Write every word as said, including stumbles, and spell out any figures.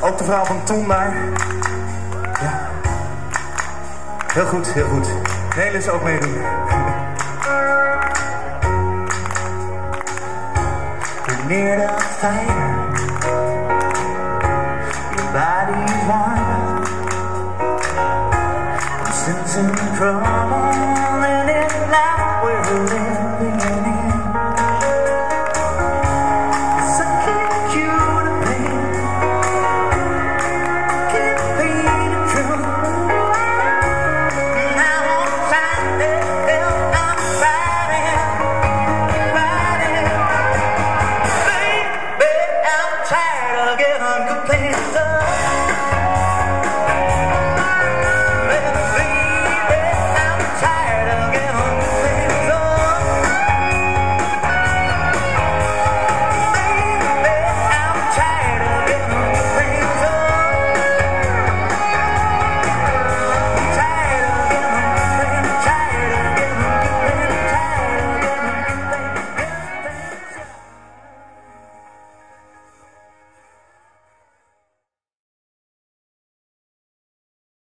Ook de vrouw van Ton daar. Ja. Heel goed, heel goed. Nelis ook meedoen. We're near the fire. Your body's warm. I'm sensing trouble in it now. We're living in it. It's a kick you to pain. Can't be the truth. Now I'm fighting, I'm fighting, fighting. Baby, I'm tired of getting complaints.